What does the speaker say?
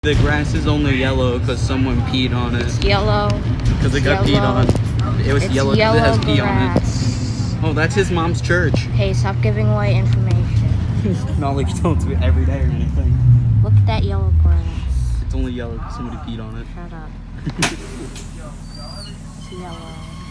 The grass is only yellow because someone peed on it. It's yellow. Because it got peed on. It was yellow because it has pee on it. Oh, that's his mom's church. Hey, stop giving away information. Not like you don't do it every day or anything. Look at that yellow grass. It's only yellow because somebody peed on it. Shut up. It's yellow.